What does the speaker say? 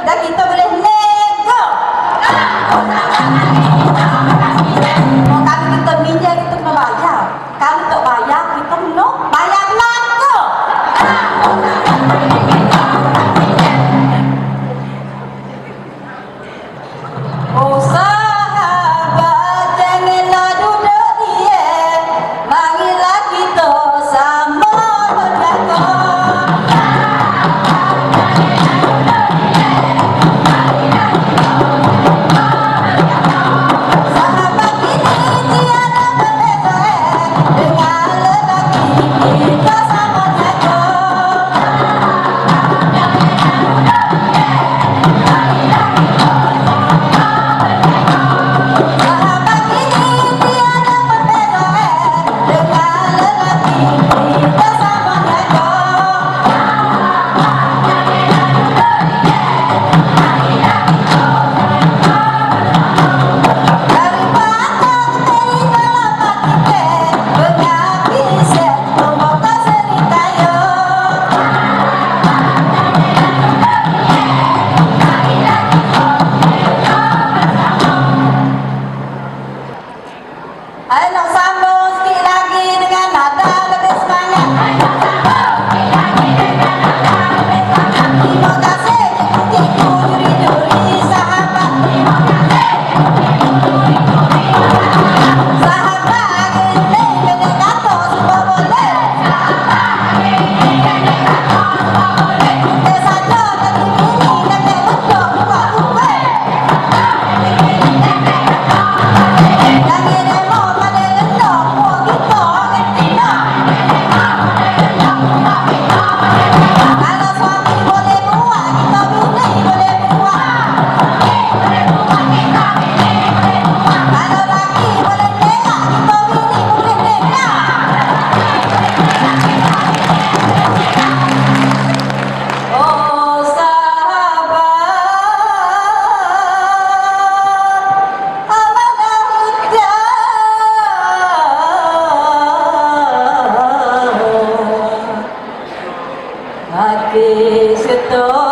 dan kita boleh nego. Kalau kita minyak kita kena bayar. Kalau tak bayar kita kena bayar lagu. Oh sahabat janganlah duduk diam, marilah kita sama berjaga. Sahabat ini tiada berbeza dengan lelaki kita sama jaga. Sahabat ini tiada berbeza dengan lelaki kita sama jaga. Daripada teri dalam hati bergapi set membawa cerita yo. Ayo nak sambung sikit lagi dengan nada lebih semangat. Terima kasih cikgu-cikgu, juri-juri, sahabat. Sahabat ini pendek kata semua boleh. Kita saja tadi ini nenek betul buat kuih. Lagi demo pada gendong buat kita orang Cina. Kalau suami boleh buat, kita bini boleh buat. Kalau laki boleh berak, kita bini boleh berak. Oh sahabat, amanah hati seto